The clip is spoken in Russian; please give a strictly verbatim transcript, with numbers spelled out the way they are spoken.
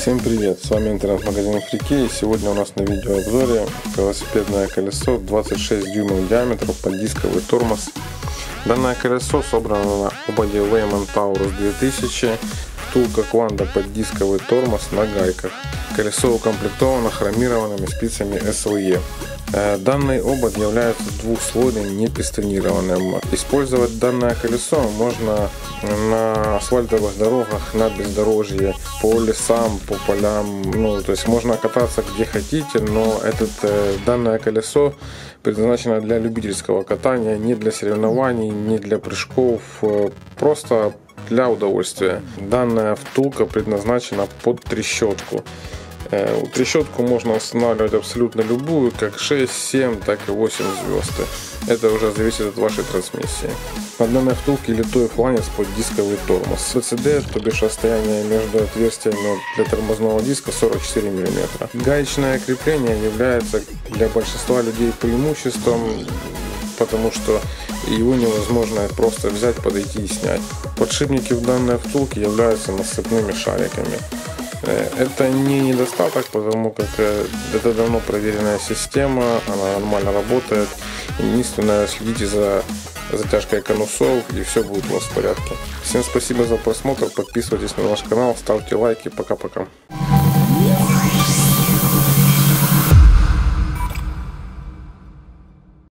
Всем привет, с вами интернет-магазин Фрикей, и сегодня у нас на видеообзоре велосипедное колесо двадцать шесть дюймов диаметра под дисковый тормоз. Данное колесо собрано на ободе Weiman Taurus две тысячи, втулка Quanda под дисковый тормоз на гайках. Колесо укомплектовано хромированными спицами эс эл и. Данный обод является двухслойным, не пистонированным. Использовать данное колесо можно на асфальтовых дорогах, на бездорожье, по лесам, по полям. Ну, то есть можно кататься где хотите, но этот, данное колесо предназначено для любительского катания, не для соревнований, не для прыжков, просто для удовольствия. Данная втулка предназначена под трещотку. Трещотку можно устанавливать абсолютно любую, как шесть, семь, так и восемь звезд. Это уже зависит от вашей трансмиссии. На данной втулке литой фланец под дисковый тормоз. си си ди, то бишь расстояние между отверстиями для тормозного диска сорок четыре миллиметра. Гаечное крепление является для большинства людей преимуществом, потому что его невозможно просто взять, подойти и снять. Подшипники в данной втулке являются насыпными шариками. Это не недостаток, потому как это давно проверенная система, она нормально работает. Единственное, следите за затяжкой конусов, и все будет у вас в порядке. Всем спасибо за просмотр, подписывайтесь на наш канал, ставьте лайки, пока-пока.